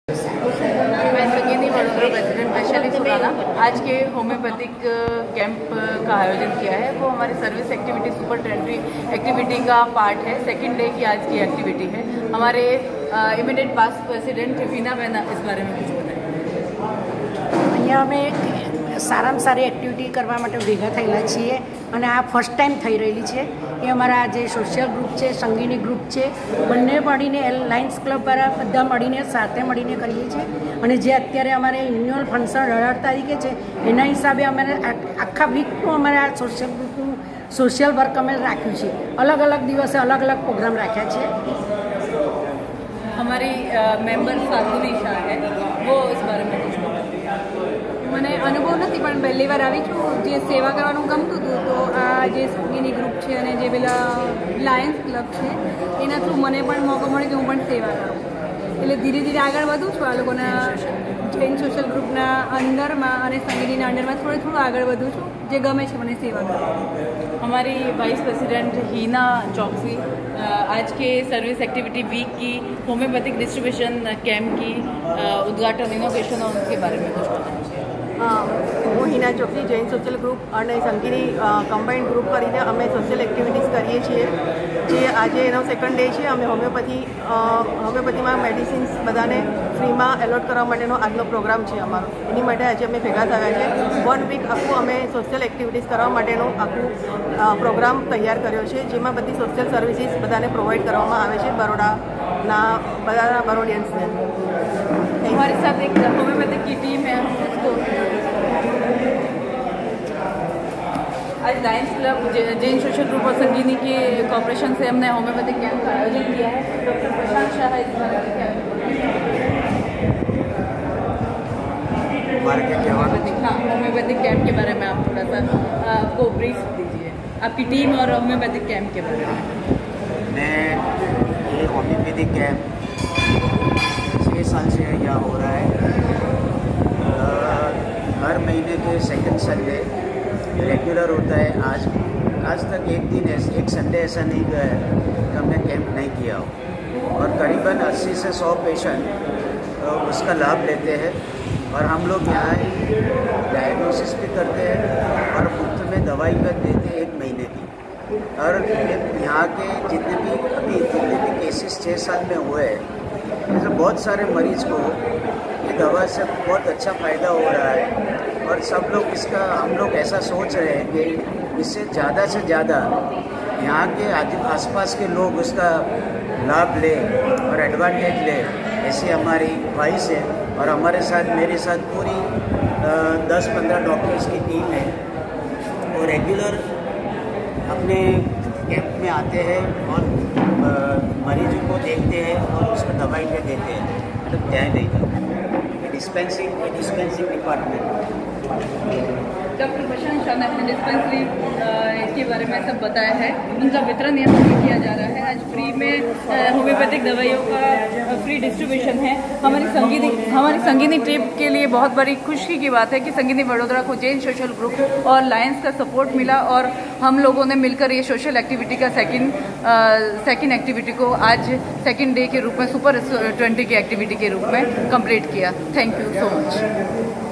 मैं संगीनी वडोदरा प्रेसिडेंट वैशाली सुराना आज के होम्योपैथिक कैंप का आयोजन किया है। वो हमारी सर्विस एक्टिविटी सुपर ट्रेंड्री एक्टिविटी का पार्ट है। सेकंड डे की आज की एक्टिविटी है। हमारे इमीडिएट पास्ट प्रेसिडेंट वीना बहना इस बारे में कुछ बताएं। અહીંયા અમે સારામાં સારી એક્ટિવિટી કરવા માટે ભેગા થયેલા છીએ અને આ ફર્સ્ટ ટાઈમ થઈ રહેલી છે। એ અમારા જે સોશિયલ ગ્રુપ છે, સંગીની ગ્રુપ છે, બંને મળીને લાયન્સ ક્લબવાળા બધા મળીને સાથે મળીને કરીએ છીએ। અને જે અત્યારે અમારે એન્યુઅલ ફંક્શન 18 તારીખે છે એના હિસાબે અમારે આખા વીકનું અમારે આ સોશિયલ ગ્રુપનું સોશિયલ વર્ક અમે રાખ્યું છે। અલગ અલગ દિવસે અલગ અલગ પ્રોગ્રામ રાખ્યા છે। हमारी मेंबर फाल्गुनी शाह है, वो इस बारे में कुछ મને અનુભવ નથી પણ પહેલી વાર આવી છું। જે સેવા કરવાનું ગમતું હતું તો આ જે સંગીની ગ્રુપ છે અને જે પેલા લાયન્સ ક્લબ છે એના થ્રુ મને પણ મોકો મળ્યો કે હું પણ સેવા કરું। એટલે ધીરે ધીરે આગળ વધું છું। આ લોકોના જૈન સોશિયલ ગ્રુપના અંડરમાં અને સંગીનીના અંડરમાં થોડું આગળ વધું છું। જે ગમે છે મને સેવા કરવાની। हमारी वाइस प्रेसिडेंट हीना चौकसी आज के सर्विस एक्टिविटी वीक की होम्योपैथिक डिस्ट्रीब्यूशन कैंप की उद्घाटन इनोवेशन और उसके बारे में कुछ बताएं। હું હિના ચોકસી જૈન સોશિયલ ગ્રુપ અને સંગીની કમ્બાઇન્ડ ગ્રુપ કરીને અમે સોશિયલ એક્ટિવિટીઝ કરીએ છીએ। જે આજે એનો સેકન્ડ ડે છે। અમે હોમિયોપેથીમાં મેડિસિન્સ બધાને ફ્રીમાં એલોટ કરવા માટેનો આજનો પ્રોગ્રામ છે અમારો। એની માટે આજે અમે ભેગા થયા છે। 1 વીક આખું અમે સોશિયલ એક્ટિવિટીઝ કરવા માટેનો આખું પ્રોગ્રામ તૈયાર કર્યો છે। જેમાં બધી સોશિયલ સર્વિસીસ બધાને પ્રોવાઈડ કરવામાં આવે છે બરોડાના બધા બરોડિયન્સને। हमारे साथ एक होम्योपैथिक की टीम है। उसको आज Lions club Jain social group और संगीनी के कॉर्पोरेशन से हमने होम्योपैथिक कैंप का आयोजन किया है। डॉक्टर प्रशांत शाह इस बारे में क्या होम्योपैथिक कैंप के बारे में आप थोड़ा सा आपको ब्रीफ दीजिए, आपकी टीम और होम्योपैथिक कैंप के बारे में। मैं ये होम्योपैथिक कैंप 6 साल से यहाँ हो रहा है। हर महीने के सेकंड संडे रेगुलर होता है। आज तक एक संडे ऐसा नहीं गया है कि हमने कैंप नहीं किया हो। और करीबन 80 से 100 पेशेंट उसका लाभ लेते हैं। और हम लोग यहाँ डायग्नोसिस भी करते हैं और मुफ्त में दवाई भी देते हैं 1 महीने की। और यहाँ के जितने भी केसेस 6 साल में हुए हैं, जैसे बहुत सारे मरीज को ये दवा से बहुत अच्छा फ़ायदा हो रहा है। और सब लोग इसका हम लोग ऐसा सोच रहे हैं कि इससे ज़्यादा से ज़्यादा यहाँ के आसपास के लोग उसका लाभ ले और एडवांटेज ले। ऐसी हमारी ख्वाहिश है। और हमारे साथ मेरे साथ पूरी 10-15 डॉक्टर्स की टीम है। वो रेगुलर अपने कैंप में आते हैं और मरीजों को देखते हैं और उसको दवाई पे देते हैं। मतलब ध्यान नहीं था dispensing department. Doctor Prashant Shah ने अपने डिस्पेंसरी के बारे में सब बताया है। उनका वितरण यहाँ पर किया जा रहा है। आज फ्री में होम्योपैथिक दवाइयों का फ्री डिस्ट्रीब्यूशन है। हमारी संगीनी ट्रिप के लिए बहुत बड़ी खुशी की बात है कि संगीनी वडोदरा को जैन सोशल ग्रुप और लायंस का सपोर्ट मिला और हम लोगों ने मिलकर ये सोशल एक्टिविटी का सेकंड एक्टिविटी को आज सेकंड डे के रूप में सुपर 20 की एक्टिविटी के रूप में कंप्लीट किया। Thank you so much.